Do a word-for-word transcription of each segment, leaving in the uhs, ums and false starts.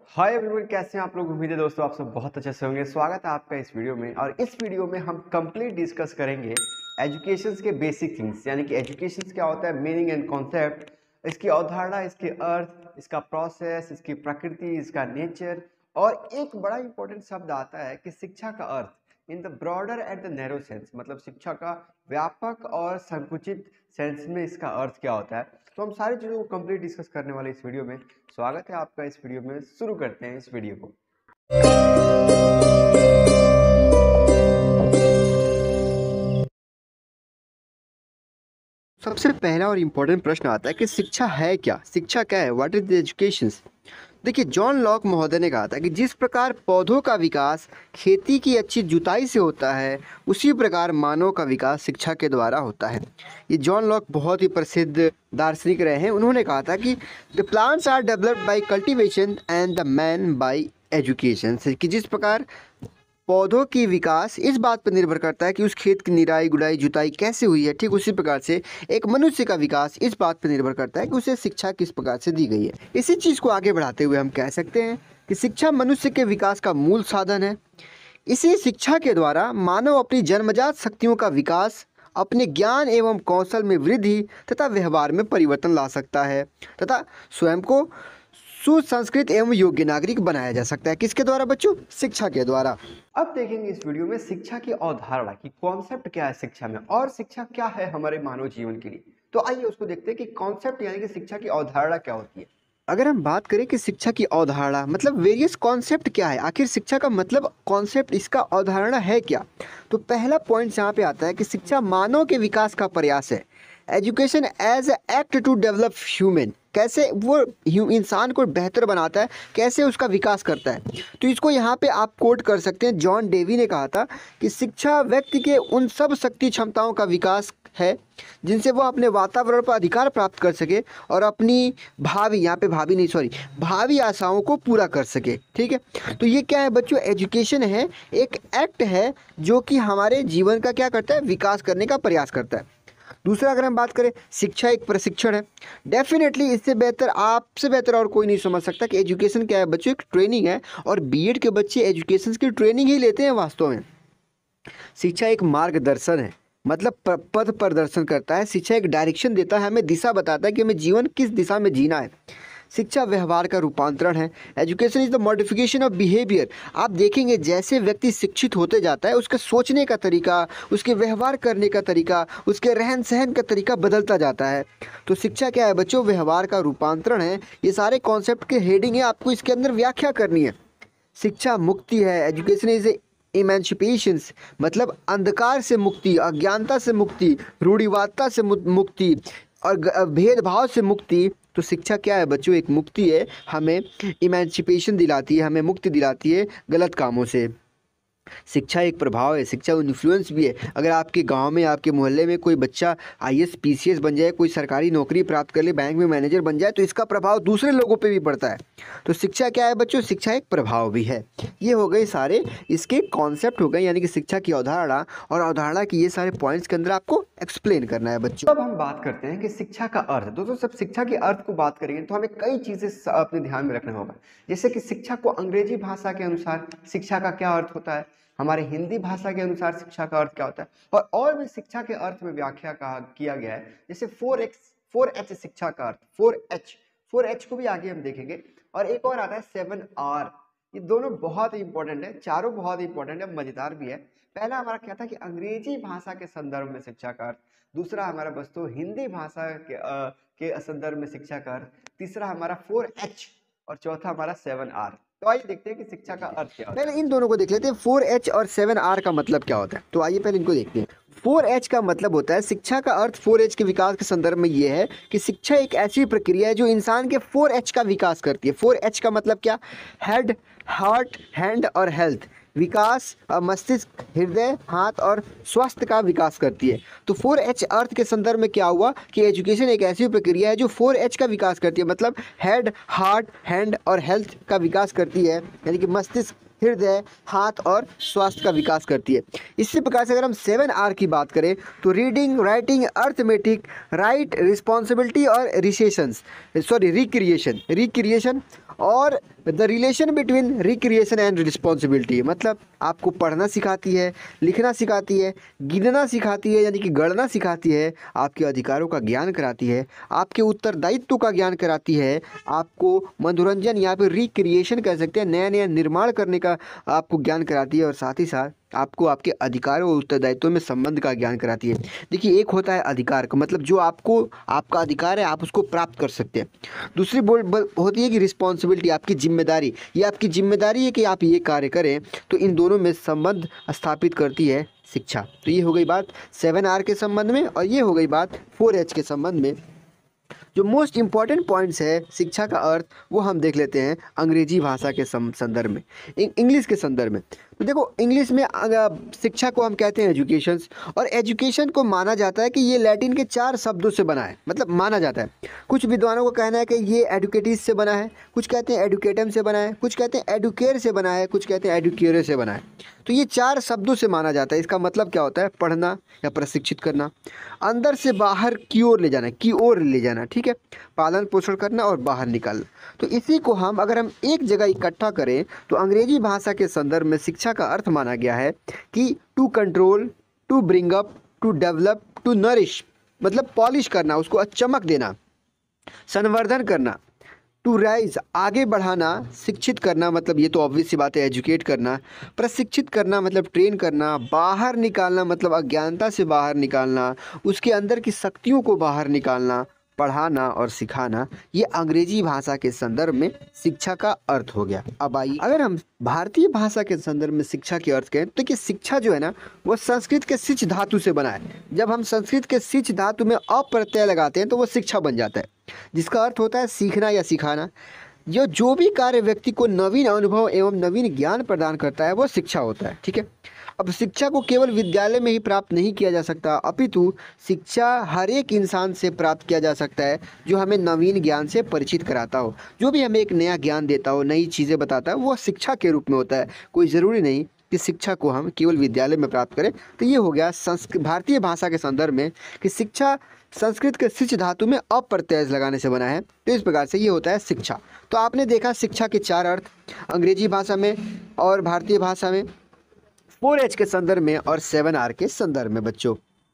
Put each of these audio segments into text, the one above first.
Hi everyone, कैसे हैं आप लोग। उम्मीद है दोस्तों आप सब बहुत अच्छे से होंगे। स्वागत है आपका इस वीडियो में। और इस वीडियो में हम कंप्लीट डिस्कस करेंगे एजुकेशन के बेसिक थिंग्स, यानी कि एजुकेशन क्या होता है, मीनिंग एंड कॉन्सेप्ट, इसकी अवधारणा, इसके अर्थ, इसका प्रोसेस, इसकी प्रकृति, इसका नेचर। और एक बड़ा इंपॉर्टेंट शब्द आता है कि शिक्षा का अर्थ in the broader and the narrow sense, मतलब शिक्षा का व्यापक और संकुचित सेंस में इसका अर्थ क्या होता है। तो हम सारी चीज़ों को कंप्लीट डिस्कस करने वाले इस वीडियो में। स्वागत है आपका इस वीडियो में। शुरू करते हैं इस वीडियो को। सबसे पहला और इम्पोर्टेंट प्रश्न आता है कि शिक्षा है क्या, शिक्षा क्या है, व्हाट इज द एजुकेशन। देखिए, जॉन लॉक महोदय ने कहा था कि जिस प्रकार पौधों का विकास खेती की अच्छी जुताई से होता है, उसी प्रकार मानव का विकास शिक्षा के द्वारा होता है। ये जॉन लॉक बहुत ही प्रसिद्ध दार्शनिक रहे हैं। उन्होंने कहा था कि the plants are developed by cultivation and the man by education, कि जिस प्रकार पौधों की विकास इस बात पर निर्भर करता है कि उस खेत की निराई गुड़ाई जुताई कैसे हुई है, ठीक उसी प्रकार से एक मनुष्य का विकास इस बात पर निर्भर करता है कि उसे शिक्षा किस प्रकार से दी गई है। इसी चीज़ को आगे बढ़ाते हुए हम कह सकते हैं कि शिक्षा मनुष्य के विकास का मूल साधन है। इसी शिक्षा के द्वारा मानव अपनी जन्मजात शक्तियों का विकास, अपने ज्ञान एवं कौशल में वृद्धि तथा व्यवहार में परिवर्तन ला सकता है तथा स्वयं को सुसंस्कृत एवं योग्य नागरिक बनाया जा सकता है। किसके द्वारा बच्चों? शिक्षा के द्वारा। अब देखेंगे इस वीडियो में शिक्षा की अवधारणा की कॉन्सेप्ट क्या है शिक्षा में, और शिक्षा क्या है हमारे मानव जीवन के लिए। तो आइए उसको देखते हैं कि कॉन्सेप्ट यानी कि शिक्षा की अवधारणा क्या होती है। अगर हम बात करें कि शिक्षा की अवधारणा मतलब वेरियस कॉन्सेप्ट क्या है, आखिर शिक्षा का मतलब कॉन्सेप्ट, इसका अवधारणा है क्या, तो पहला पॉइंट यहाँ पे आता है कि शिक्षा मानव के विकास का प्रयास है। Education as a act to develop human, कैसे वो इंसान को बेहतर बनाता है, कैसे उसका विकास करता है। तो इसको यहाँ पे आप कोट कर सकते हैं। जॉन डेवी ने कहा था कि शिक्षा व्यक्ति के उन सब शक्ति क्षमताओं का विकास है जिनसे वो अपने वातावरण पर अधिकार प्राप्त कर सके और अपनी भावी, यहाँ पे भावी नहीं सॉरी भावी आशाओं को पूरा कर सके। ठीक है, तो ये क्या है बच्चों? एजुकेशन है, एक एक्ट है जो कि हमारे जीवन का क्या करता है, विकास करने का प्रयास करता है। दूसरा, अगर हम बात करें, शिक्षा एक प्रशिक्षण है। डेफिनेटली इससे बेहतर, आपसे बेहतर और कोई नहीं समझ सकता कि एजुकेशन क्या है बच्चों, एक ट्रेनिंग है। और बीएड के बच्चे एजुकेशन की ट्रेनिंग ही लेते हैं वास्तव में। शिक्षा एक मार्गदर्शन है, मतलब पथ प्रदर्शन करता है। शिक्षा एक डायरेक्शन देता है, हमें दिशा बताता है कि हमें जीवन किस दिशा में जीना है। शिक्षा व्यवहार का रूपांतरण है। Education is the modification of behaviour. आप देखेंगे जैसे व्यक्ति शिक्षित होते जाता है, उसके सोचने का तरीका, उसके व्यवहार करने का तरीका, उसके रहन सहन का तरीका बदलता जाता है। तो शिक्षा क्या है बच्चों? व्यवहार का रूपांतरण है। ये सारे कॉन्सेप्ट के हेडिंग है, आपको इसके अंदर व्याख्या करनी है। शिक्षा मुक्ति है। एजुकेशन इज इमेंसिपेशन, मतलब अंधकार से मुक्ति, अज्ञानता से मुक्ति, रूढ़िवादिता से मुक्ति और भेदभाव से मुक्ति। तो शिक्षा क्या है बच्चों? एक मुक्ति है, हमें इमेंसिपेशन दिलाती है, हमें मुक्ति दिलाती है गलत कामों से। शिक्षा एक प्रभाव है, शिक्षा इन्फ्लुएंस भी है। अगर आपके गांव में, आपके मोहल्ले में कोई बच्चा आईएएस पीसीएस बन जाए, कोई सरकारी नौकरी प्राप्त कर ले, बैंक में मैनेजर बन जाए, तो इसका प्रभाव दूसरे लोगों पे भी पड़ता है। तो शिक्षा क्या है बच्चों? शिक्षा एक प्रभाव भी है। ये हो गए सारे इसके कॉन्सेप्ट हो गए, यानी कि शिक्षा की अवधारणा, और अवधारणा की ये सारे पॉइंट्स के अंदर आपको एक्सप्लेन करना है बच्चों। अब हम बात करते हैं कि शिक्षा का अर्थ। दोस्तों, सब शिक्षा के अर्थ को बात करेंगे तो हमें कई चीजें अपने ध्यान में रखना होगा। जैसे कि शिक्षा को अंग्रेजी भाषा के अनुसार शिक्षा का क्या अर्थ होता है, हमारे हिंदी भाषा के अनुसार शिक्षा का अर्थ क्या होता है, और और भी शिक्षा के अर्थ में व्याख्या कहा किया गया है। जैसे फोर एक्स फोर एच शिक्षा का अर्थ, फोर एच फोर एच को भी आगे हम देखेंगे। और एक और आता है सेवन आर। ये दोनों बहुत ही इंपॉर्टेंट है, चारों बहुत ही इंपॉर्टेंट है, मजेदार भी है। पहला हमारा क्या था कि अंग्रेजी भाषा के संदर्भ में शिक्षा का अर्थ। दूसरा हमारा बस्तु हिंदी भाषा के, आ, के संदर्भ में शिक्षा का अर्थ। तीसरा हमारा फोर एच और चौथा हमारा सेवन आर। तो आइए देखते हैं कि शिक्षा का अर्थ क्या होता है। पहले इन दोनों को देख लेते हैं, फोर एच और सेवन आर का मतलब क्या होता है। तो आइए पहले इनको देखते हैं। फोर एच का मतलब होता है, शिक्षा का अर्थ फोर एच के विकास के संदर्भ में ये है कि शिक्षा एक ऐसी प्रक्रिया है जो इंसान के फोर एच का विकास करती है। फोर एच का मतलब क्या? हेड, हार्ट, हैंड और हेल्थ। विकास, मस्तिष्क, हृदय, हाथ और स्वास्थ्य का विकास करती है। तो फोर एच अर्थ के संदर्भ में क्या हुआ कि एजुकेशन एक ऐसी प्रक्रिया है जो फोर एच का विकास करती है, मतलब हेड, हार्ट, हैंड और हेल्थ का विकास करती है, यानी कि मस्तिष्क, हृदय, हाथ और स्वास्थ्य का विकास करती है। इसी प्रकार से अगर हम सेवन आर की बात करें तो reading, writing, arithmetic, right, responsibility और रिसेशंस सॉरी रिक्रिएशन रिक्रिएशन और the relation between recreation and responsibility, मतलब आपको पढ़ना सिखाती है, लिखना सिखाती है, गिनना सिखाती है यानी कि गणना सिखाती है, आपके अधिकारों का ज्ञान कराती है, आपके उत्तरदायित्व का ज्ञान कराती है, आपको मनोरंजन या फिर रिक्रिएशन कह सकते हैं, नया नया निर्माण करने का आपको ज्ञान कराती है, और साथ ही साथ आपको आपके अधिकारों और उत्तरदायित्वों में संबंध का ज्ञान कराती है। देखिए, एक होता है अधिकार का, मतलब जो आपको आपका अधिकार है आप उसको प्राप्त कर सकते हैं। दूसरी बोल ब- होती है कि रिस्पॉन्सिबिलिटी, आपकी जिम्मेदारी, ये आपकी जिम्मेदारी है कि आप ये कार्य करें। तो इन दोनों में संबंध स्थापित करती है शिक्षा। तो ये हो गई बात सेवन आर के संबंध में, और ये हो गई बात फोर एच के संबंध में। जो मोस्ट इम्पॉर्टेंट पॉइंट्स है शिक्षा का अर्थ, वो हम देख लेते हैं अंग्रेजी भाषा के सं- संदर्भ में, इंग- इंग्लिश के संदर्भ में। तो देखो, इंग्लिश में अ, शिक्षा को हम कहते हैं एजुकेशन, और एजुकेशन को माना जाता है कि ये लैटिन के चार शब्दों से बना है, मतलब माना जाता है। कुछ विद्वानों का कहना है कि ये एडुकेटिस से बना है, कुछ कहते हैं एडुकेटम से बना है, कुछ कहते हैं एडुकेयर से बना है, कुछ कहते हैं एडुकेरे से बना है। तो ये चार शब्दों से माना जाता है। इसका मतलब क्या होता है? पढ़ना या प्रशिक्षित करना, अंदर से बाहर की ओर ले जाना, की ओर ले जाना, ठीक है, पालन पोषण करना और बाहर निकालना। तो इसी को हम अगर हम एक जगह इकट्ठा करें तो अंग्रेजी भाषा के संदर्भ में शिक्षा का अर्थ माना गया है कि to control, to bring up, to develop, to nourish, मतलब पॉलिश करना, उसको चमक देना, संवर्धन करना, टू राइज, आगे बढ़ाना, शिक्षित करना, मतलब ये तो ऑब्वियस सी बात है, एजुकेट करना, प्रशिक्षित करना मतलब ट्रेन करना, बाहर निकालना मतलब अज्ञानता से बाहर निकालना, उसके अंदर की शक्तियों को बाहर निकालना, पढ़ाना और सिखाना। ये अंग्रेजी भाषा के संदर्भ में शिक्षा का अर्थ हो गया। अब आइए, अगर हम भारतीय भाषा के संदर्भ में शिक्षा के अर्थ कहें तो कि शिक्षा जो है ना, वो संस्कृत के सिच धातु से बना है। जब हम संस्कृत के सिच धातु में अ प्रत्यय लगाते हैं तो वो शिक्षा बन जाता है, जिसका अर्थ होता है सीखना या सिखाना। जो जो भी कार्य व्यक्ति को नवीन अनुभव एवं नवीन ज्ञान प्रदान करता है वो शिक्षा होता है, ठीक है। अब शिक्षा को केवल विद्यालय में ही प्राप्त नहीं किया जा सकता, अपितु शिक्षा हर एक इंसान से प्राप्त किया जा सकता है जो हमें नवीन ज्ञान से परिचित कराता हो, जो भी हमें एक नया ज्ञान देता हो, नई चीज़ें बताता है, वो शिक्षा के रूप में होता है। कोई ज़रूरी नहीं कि शिक्षा को हम केवल विद्यालय में प्राप्त करें। तो ये हो गया संस्कृत भारतीय भाषा के संदर्भ में कि शिक्षा संस्कृत के सिच धातु में अप्रत्यय लगाने से बना है। तो इस प्रकार से ये होता है शिक्षा। तो आपने देखा शिक्षा के चार अर्थ अंग्रेजी भाषा में और भारतीय भाषा में, फोर एच के संदर्भ में और सेवन आर के संदर्भ में बच्चों।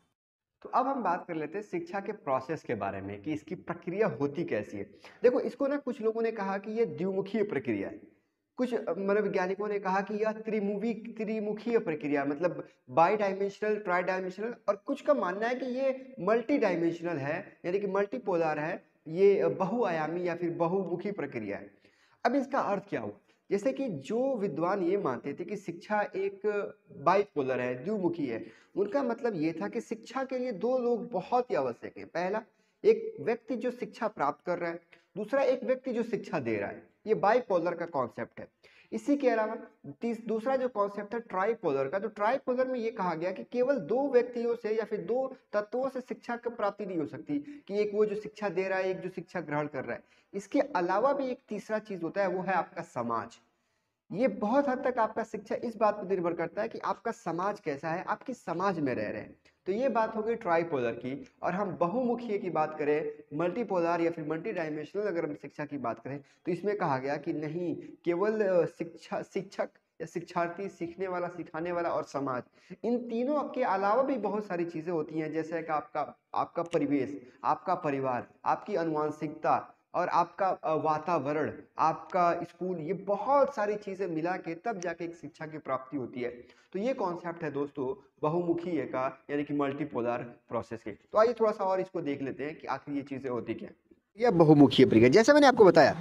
तो अब हम बात कर लेते हैं शिक्षा के प्रोसेस के बारे में कि इसकी प्रक्रिया होती कैसी है। देखो, इसको ना कुछ लोगों ने कहा कि ये द्विमुखीय प्रक्रिया है, कुछ मनोवैज्ञानिकों ने कहा कि यह त्रिमुखी त्रिमुखीय प्रक्रिया, मतलब बाई डायमेंशनल, ट्राई डायमेंशनल, और कुछ का मानना है कि ये मल्टी डायमेंशनल है, यानी कि मल्टीपोलर है, ये बहुआयामी या फिर बहुमुखी प्रक्रिया है। अब इसका अर्थ क्या हुआ? जैसे कि जो विद्वान ये मानते थे कि शिक्षा एक बाइपोलर है, द्विमुखी है, उनका मतलब ये था कि शिक्षा के लिए दो लोग बहुत ही आवश्यक है। पहला, एक व्यक्ति जो शिक्षा प्राप्त कर रहा है, दूसरा एक व्यक्ति जो शिक्षा दे रहा है। ये बाइपोलर का कॉन्सेप्ट है। इसी के अलावा तीस दूसरा जो कॉन्सेप्ट है ट्राइपोलर का, तो ट्राइपोलर में ये कहा गया कि केवल दो व्यक्तियों से या फिर दो तत्वों से शिक्षा की प्राप्ति नहीं हो सकती, कि एक वो जो शिक्षा दे रहा है, एक जो शिक्षा ग्रहण कर रहा है। इसके अलावा भी एक तीसरा चीज होता है, वो है आपका समाज। ये बहुत हद तक आपका शिक्षा इस बात पर निर्भर करता है कि आपका समाज कैसा है, आप किस समाज में रह रहे हैं। तो ये बात हो गई ट्राइपोलर की। और हम बहुमुखी की बात करें, मल्टीपोलर या फिर मल्टी डायमेंशनल अगर हम शिक्षा की बात करें, तो इसमें कहा गया कि नहीं, केवल शिक्षा शिक्षक या शिक्षार्थी, सीखने वाला, सिखाने वाला और समाज, इन तीनों के अलावा भी बहुत सारी चीजें होती हैं, जैसे कि आपका आपका परिवेश, आपका परिवार, आपकी अनुवांशिकता और आपका वातावरण, आपका स्कूल, ये बहुत सारी चीजें मिला के तब जाके एक शिक्षा की प्राप्ति होती है। तो ये कॉन्सेप्ट है दोस्तों बहुमुखी का, यानी कि मल्टीपोलर प्रोसेस के। तो आइए थोड़ा सा और इसको देख लेते हैं कि आखिर ये चीजें होती क्या। यह बहुमुखी प्रक्रिया, जैसा मैंने आपको बताया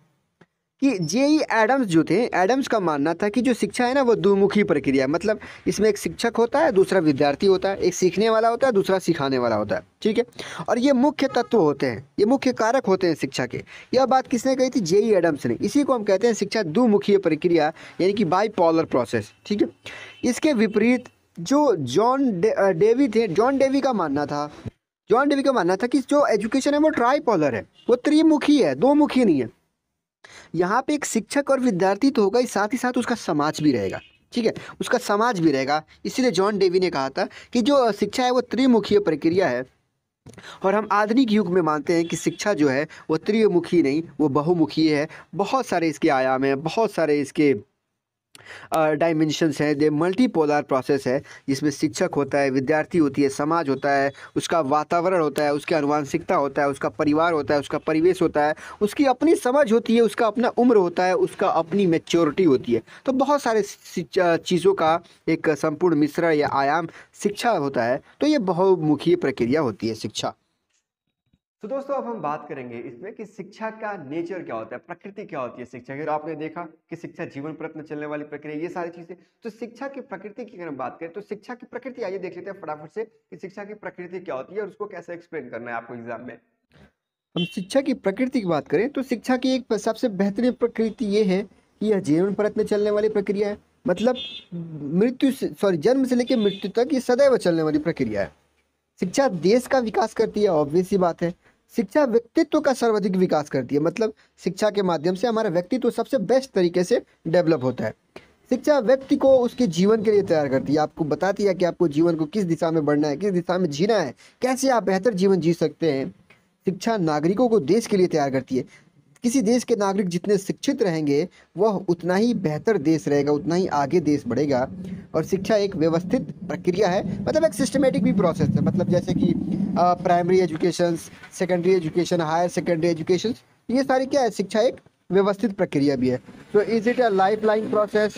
कि जेई एडम्स जो थे, एडम्स का मानना था कि जो शिक्षा है ना वो द्विमुखी प्रक्रिया, मतलब इसमें एक शिक्षक होता है, दूसरा विद्यार्थी होता है, एक सीखने वाला होता है, दूसरा सिखाने वाला होता है, ठीक है। और ये मुख्य तत्व होते हैं, ये मुख्य कारक होते हैं शिक्षा के। यह बात किसने कही थी? जेई एडम्स ने। इसी को हम कहते हैं शिक्षा द्विमुखी प्रक्रिया, यानी कि बाइपोलर प्रोसेस, ठीक है। इसके विपरीत जो जॉन डे, डेवी थे, जॉन डेवी का मानना था जॉन डेवी का मानना था कि जो एजुकेशन है वो ट्राइपोलर है, वो त्रिमुखी है, दो मुखी नहीं है। यहाँ पे एक शिक्षक और विद्यार्थी तो होगा ही, साथ ही साथ उसका समाज भी रहेगा, ठीक है, उसका समाज भी रहेगा। इसीलिए जॉन डेवी ने कहा था कि जो शिक्षा है वो त्रिमुखीय प्रक्रिया है, और हम आधुनिक युग में मानते हैं कि शिक्षा जो है वो त्रिमुखी नहीं, वो बहुमुखी है। बहुत सारे इसके आयाम हैं, बहुत सारे इसके डायमेंशंस हैं। दे मल्टीपोलर प्रोसेस है जिसमें शिक्षक होता है, विद्यार्थी होती है, समाज होता है, उसका वातावरण होता है, उसकी आनुवंशिकता होता है, उसका परिवार होता है, उसका परिवेश होता है, उसकी अपनी समझ होती है, उसका अपना उम्र होता है, उसका अपनी मैच्योरिटी होती है। तो बहुत सारे शिक्षा- चीज़ों का एक संपूर्ण मिश्रण या आयाम शिक्षा होता है। तो ये बहुमुखी प्रक्रिया होती है शिक्षा। तो दोस्तों अब हम बात करेंगे इसमें कि शिक्षा का नेचर क्या होता है, प्रकृति क्या होती है शिक्षा की। तो आपने देखा कि शिक्षा जीवन प्रयत्न चलने वाली प्रक्रिया, ये सारी चीजें। तो शिक्षा की प्रकृति की अगर हम बात करें तो शिक्षा की प्रकृति, आइए देख लेते हैं फटाफट से कि शिक्षा की प्रकृति क्या होती है और उसको कैसे एक्सप्लेन करना है आपको एग्जाम में। हम शिक्षा की प्रकृति की बात करें तो शिक्षा की एक सबसे बेहतरीन प्रकृति ये है कि यह जीवन प्रयत्न में चलने वाली प्रक्रिया है। मतलब मृत्यु से, सॉरी, जन्म से लेकर मृत्यु तक ये सदैव चलने वाली प्रक्रिया है। शिक्षा देश का विकास करती है, ऑब्वियस सी बात है। शिक्षा व्यक्तित्व का सर्वाधिक विकास करती है, मतलब शिक्षा के माध्यम से हमारा व्यक्तित्व सबसे बेस्ट तरीके से डेवलप होता है। शिक्षा व्यक्ति को उसके जीवन के लिए तैयार करती है, आपको बताती है कि आपको जीवन को किस दिशा में बढ़ना है, किस दिशा में जीना है, कैसे आप बेहतर जीवन जी सकते हैं। शिक्षा नागरिकों को देश के लिए तैयार करती है। किसी देश के नागरिक जितने शिक्षित रहेंगे वह उतना ही बेहतर देश रहेगा, उतना ही आगे देश बढ़ेगा। और शिक्षा एक व्यवस्थित प्रक्रिया है, मतलब एक सिस्टमेटिक भी प्रोसेस है। मतलब जैसे कि primary education, secondary education, higher secondary education, ये सारी क्या है, शिक्षा एक व्यवस्थित प्रक्रिया भी है। तो is it a life line process.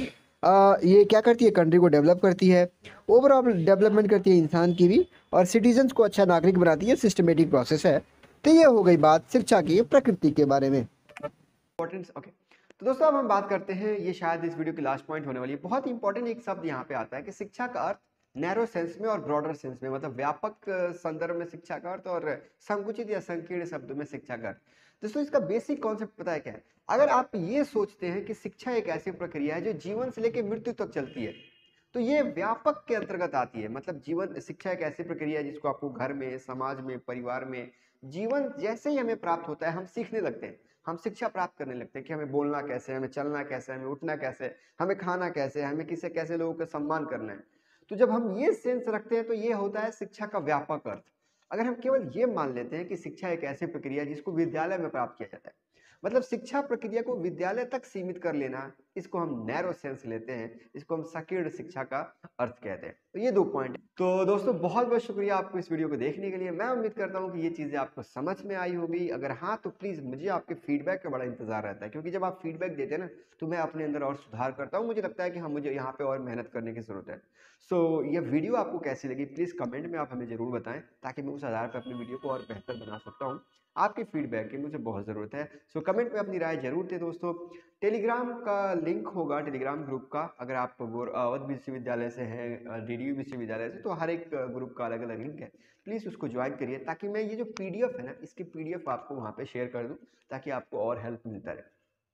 ये क्या करती है, कंट्री को डेवलप करती है, ओवरऑल डेवलपमेंट करती है इंसान की भी, और सिटीजन्स को अच्छा नागरिक बनाती है। सिस्टमेटिक प्रोसेस है। तो ये हो गई बात शिक्षा की प्रकृति के बारे में। Importance, okay. तो दोस्तों अब हम बात करते हैं, ये शायद इस वीडियो की लास्ट पॉइंट होने वाली है। बहुत इंपॉर्टेंट एक शब्द यहाँ पे आता है कि शिक्षा का अर्थ नैरो सेंस में और ब्रॉडर सेंस में, मतलब व्यापक अ, संदर्भ में शिक्षा का अर्थ और संकुचित या संकीर्ण शब्दों में शिक्षा का अर्थ। दोस्तों इसका बेसिक कॉन्सेप्ट पता है क्या है? अगर आप ये सोचते हैं कि शिक्षा एक ऐसी प्रक्रिया है जो जीवन से लेकर मृत्यु तक चलती है, तो ये व्यापक के अंतर्गत आती है। मतलब जीवन शिक्षा एक ऐसी प्रक्रिया है जिसको आपको घर में, समाज में, परिवार में, जीवन जैसे ही हमें प्राप्त होता है हम सीखने लगते हैं, हम शिक्षा प्राप्त करने लगते हैं कि हमें बोलना कैसे है, हमें चलना कैसे है, हमें उठना कैसे है, हमें खाना कैसे है, हमें किसे कैसे लोगों का सम्मान करना है। तो जब हम ये सेंस रखते हैं तो ये होता है शिक्षा का व्यापक अर्थ। अगर हम केवल ये मान लेते हैं कि शिक्षा एक ऐसी प्रक्रिया है जिसको विद्यालय में प्राप्त किया जाता है, मतलब शिक्षा प्रक्रिया को विद्यालय तक सीमित कर लेना, इसको हम नैरो सेंस लेते हैं, इसको हम संकीर्ण शिक्षा का अर्थ कहते हैं। तो ये दो पॉइंट है। तो दोस्तों बहुत बहुत शुक्रिया आपको इस वीडियो को देखने के लिए। मैं उम्मीद करता हूँ कि ये चीजें आपको समझ में आई होगी। अगर हाँ तो प्लीज मुझे आपके फीडबैक का बड़ा इंतजार रहता है, क्योंकि जब आप फीडबैक देते हैं ना तो मैं अपने अंदर और सुधार करता हूँ। मुझे लगता है कि हाँ, मुझे यहाँ पे और मेहनत करने की जरूरत है। सो so, ये वीडियो आपको कैसी लगी प्लीज कमेंट में आप हमें जरूर बताएं, ताकि मैं उस आधार पर अपनी वीडियो को और बेहतर बना सकता हूँ। आपके फीडबैक की मुझे बहुत ज़रूरत है। सो कमेंट में अपनी राय जरूर दें दोस्तों। टेलीग्राम का लिंक होगा, टेलीग्राम ग्रुप का, अगर आप अवध विश्वविद्यालय से हैं, डीडीयू विश्वविद्यालय से, तो हर एक ग्रुप का अलग अलग लिंक है। प्लीज़ उसको ज्वाइन करिए, ताकि मैं ये जो पीडीएफ है ना, इसकी पीडीएफ आपको वहाँ पे शेयर कर दूँ, ताकि आपको और हेल्प मिलता रहे।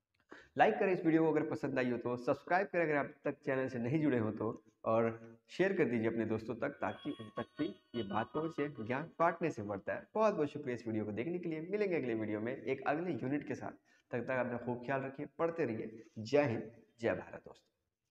लाइक करें इस वीडियो को अगर पसंद आई हो तो, सब्सक्राइब करें अगर आप तक चैनल से नहीं जुड़े हो तो, और शेयर कर दीजिए अपने दोस्तों तक, ताकि उन तक भी ये बात पहुंचे। ज्ञान बांटने से बढ़ता है। बहुत बहुत शुक्रिया इस वीडियो को देखने के लिए। मिलेंगे अगले वीडियो में एक अगले यूनिट के साथ। तब तक अपना खूब ख्याल रखिए, पढ़ते रहिए। जय हिंद, जय भारत दोस्तों।